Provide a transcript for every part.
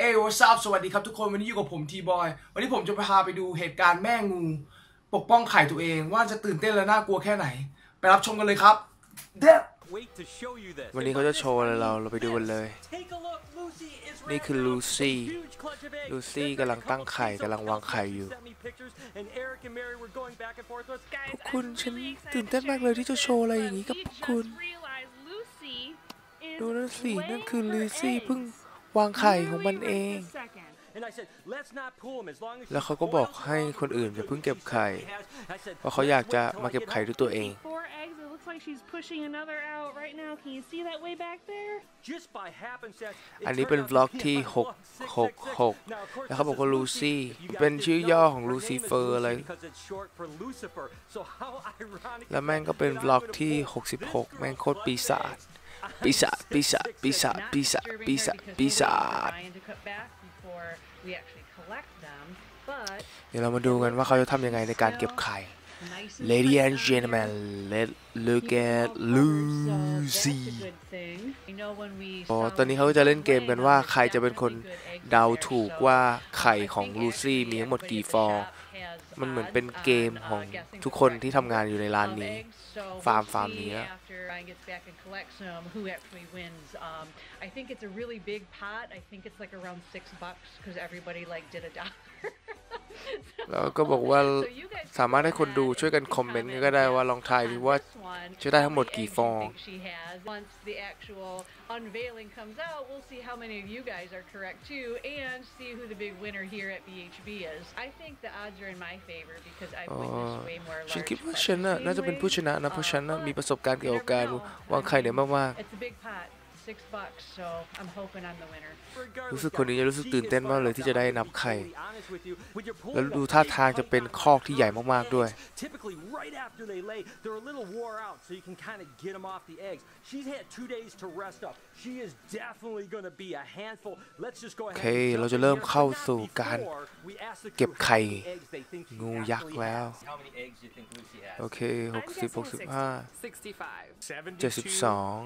what's up สวัสดีครับทุกคนวันนี้อยู่กับผมทีบอยวันนี้ผมจะพาไปดูเหตุการณ์แม่งูปกป้องไข่ตัวเองว่าจะตื่นเต้นและน่ากลัวแค่ไหนไปรับชมกันเลยครับวันนี้เขาจะโชว์อะไรเราไปดูกันเลยนี่คือลูซี่กำลังตั้งไข่กำลังวางไข่อยู่พวกคุณฉันตื่นเต้นมากเลยที่จะโชว์อะไรอย่างนี้กับพวกคุณดูนั่นสินั่นคือลูซี่เพิ่งวางไข่ของมันเองแล้วเขาก็บอกให้คนอื่นอย่าเพิ่งเก็บไข่เพราะเขาอยากจะมาเก็บไข่ด้วยตัวเองอันนี้เป็นวล็อกที่666แล้วเขาบอกว่าลูซี่เป็นชื่อย่อของลูซิเฟอร์อะไรแล้วแม่งก็เป็นวล็อกที่66แม่งโคตรปีศาจเดี๋ยวเรามาดูกันว่าเขาจะทำยังไงในการเก็บไข่ Ladies and gentlemen let's look at Lucy ตอนนี้เขาจะเล่นเกมกันว่าใครจะเป็นคนเดาถูกว่าไข่ของลูซี่มีทั้งหมดกี่ฟองมันเหมือนเป็นเกมของทุกคนที่ทำงานอยู่ในร้านนี้ฟาร์มนี้นะแล้วก็บอกว่าสามารถให้คนดูช่วยกันคอมเมนต์ก็ได้ว่าลองทายดูว่าจะได้ทั้งหมดกี่ฟองฉันคิดว่าฉันน่าจะเป็นผู้ชนะนะเพราะฉันมีประสบการณ์เกี่ยวกับการวางไข่เนี่ยมากๆรู้สึกคนนี้จะรู้สึกตื่นเต้นมากเลยที่จะได้นับไข่แล้วดูท่าทางจะเป็นคอกที่ใหญ่มากๆด้วยโอเคเราจะเริ่มเข้าสู่การเก็บไข่งูยักษ์แล้วโอเค60 65 72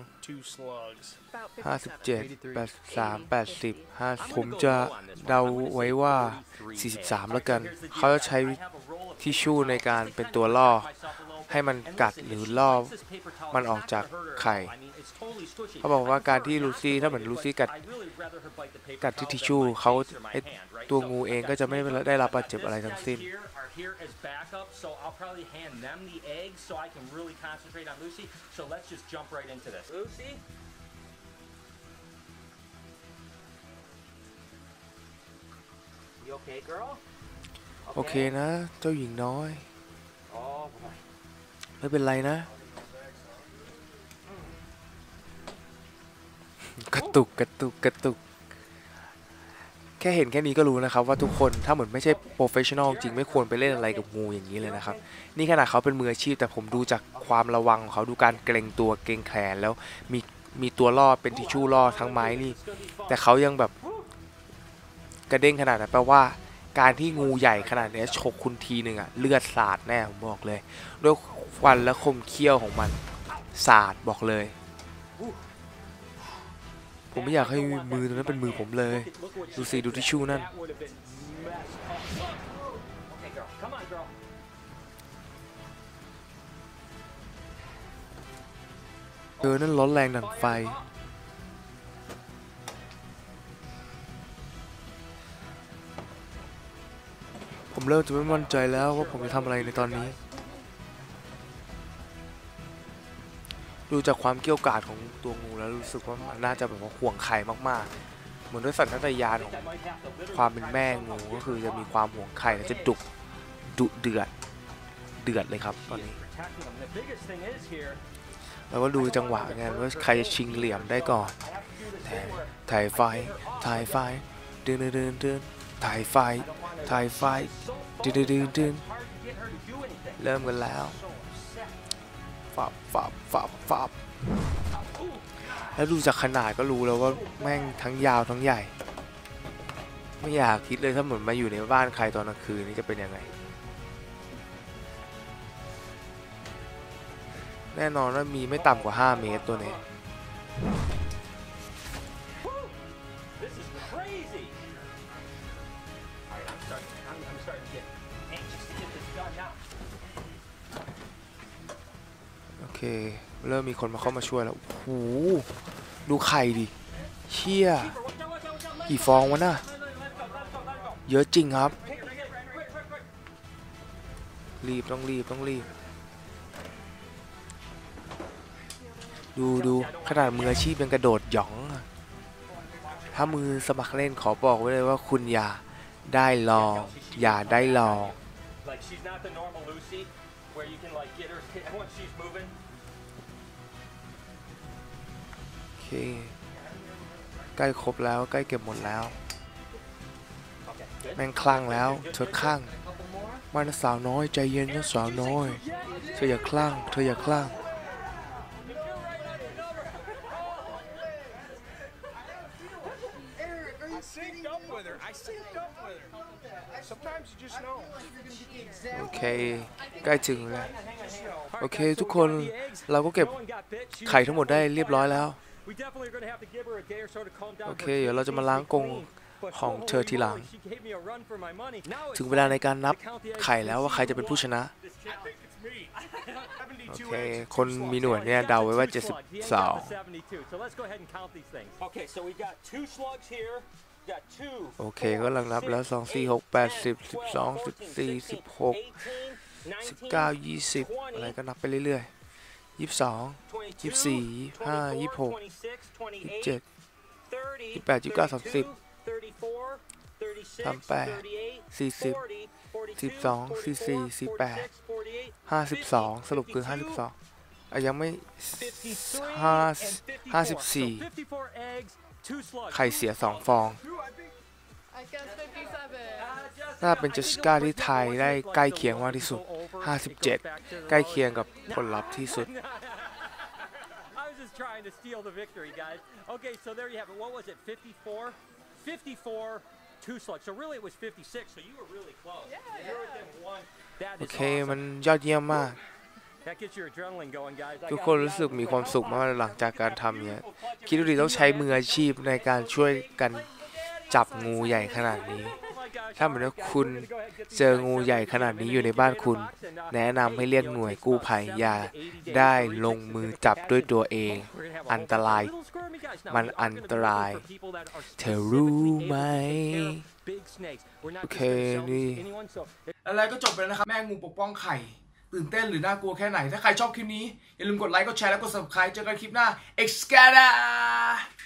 57 83 80 50ผมจะเดาไว้ว่า43แล้วกันเขาจะใช้ทิชชู่ในการเป็นตัวล่อให้มันกัดหรือล่อมันออกจากไข่เขาบอกว่าการที่ลูซี่ถ้าเหมือนลูซี่กัดที่ทิชชู่เขาตัวงูเองก็จะไม่ได้รับบาดเจ็บอะไรทั้งสิ้นโอเคนะเจ้าหญิงน้อยไม่เป็นไรนะกระตุกแค่เห็นแค่นี้ก็รู้นะครับว่าทุกคนถ้าเหมือนไม่ใช่โปรเฟชชั่นอลจริงไม่ควรไปเล่นอะไรกับงูอย่างนี้เลยนะครับนี่ขนาดเขาเป็นมืออาชีพแต่ผมดูจากความระวังของเขาดูการเกรงตัวเกรงแขนแล้วมีตัวล่อเป็นทิชชู่ล่อทั้งไม้นี่แต่เขายังแบบกระเด้งขนาดนั้นแปลว่าการที่งูใหญ่ขนาดนี้ฉกคุณทีหนึ่งเลือดสาดแน่ผมบอกเลยด้วยควันและคมเขี้ยวของมันสาดบอกเลยผมไม่อยากให้มือตรงนั้นเป็นมือผมเลยดูสิดูทิชชู่นั่นนั่นร้อนแรงดั่งไฟผมเริ่มจะไม่มั่นใจแล้วว่าผมจะทำอะไรในตอนนี้ดูจากความเกี้ยวกาดของตัวงูแล้วรู้สึกว่ามันน่าจะแบบว่าห่วงไข่มากๆเหมือนด้วยสัญชาตญาณของความเป็นแม่งูก็คือจะมีความห่วงไข่และจะดุเดือดเลยครับตอนนี้แล้วก็ดูจังหวะไงว่าใครจะชิงเหลี่ยมได้ก่อนถ่ายไฟเดินถ่ายไฟเดินเริ่มกันแล้วฟับแล้วดูจากขนาดก็รู้แล้วว่าแม่งทั้งยาวทั้งใหญ่ไม่อยากคิดเลยถ้าเหมือนมาอยู่ในบ้านใครตอนกลางคืนนี่จะเป็นยังไงแน่นอนว่ามีไม่ต่ำกว่า5 เมตรตัวนี้โอเคเริ่มมีคนมาเข้ามาช่วยแล้วโอ้โหดูไข่ดิเชี่ยกี่ฟองวะน่ะเยอะจริงครับต้องรีบดูขนาดมืออาชีพยังกระโดดหยองถ้ามือสมัครเล่นขอบอกไว้เลยว่าคุณอย่าได้ลองโอเคใกล้ครบแล้วใกล้เก็บหมดแล้วแม่งคลั่งแล้วเธอคลั่งมานะสาวน้อยใจเย็นนะสาวน้อยเธออย่าคลั่งโอเคใกล้ถึงแล้วโอเคทุกคนเราก็เก็บไข่ทั้งหมดได้เรียบร้อยแล้วโอเคเดี๋ยวเราจะมาล้างกรงของเธอทีหลังถึงเวลาในการนับไข่แล้วว่าใครจะเป็นผู้ชนะโอเคคนมีหนวดเนี่ยเดาไว้ว่า72โอเคก็ลังนับแล้ว2 4 6 8 10 12 14 16 19 20อะไรก็นับไปเรื่อยๆ22 24 25 26 27 28 29 30 38 40 12 44 48 52สรุปคือ52ยังไม่54ไข่เสีย2ฟองน่าเป็นเจสสิก้าที่ไทยได้ใกล้เคียงมากที่สุด57ใกล้เคียงกับผลลัพธ์ที่สุดโอเคมันยอดเยี่ยมมากทุกคนรู้สึกมีความสุขมากหลังจากการทำเนี่ยคิดดูดิต้องใช้มืออาชีพในการช่วยกันจับงูใหญ่ขนาดนี้ถ้าเหมือนว่าคุณเจองูใหญ่ขนาดนี้อยู่ในบ้านคุณแนะนำให้เรียกหน่วยกู้ภัยอย่าได้ลงมือจับด้วยตัวเองอันตรายมันอันตรายเธอรู้ไหมโอเคนี่อะไรก็จบไปแล้วนะครับแม่งูปกป้องไข่ตื่นเต้นหรือน่ากลัวแค่ไหนถ้าใครชอบคลิปนี้อย่าลืมกดไลค์กดแชร์และกด subscribe เจอกันคลิปหน้า Excada